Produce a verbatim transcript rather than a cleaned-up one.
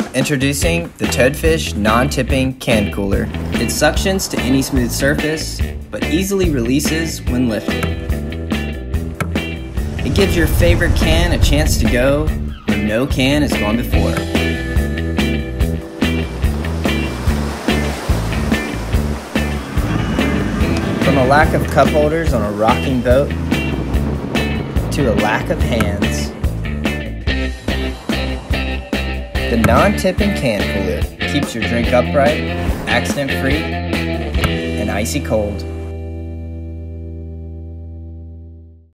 Introducing the Toadfish Non-Tipping Can Cooler. It suctions to any smooth surface, but easily releases when lifted. It gives your favorite can a chance to go where no can has gone before. From a lack of cup holders on a rocking boat to a lack of hands, the non-tipping can cooler keeps your drink upright, accident-free, and icy cold.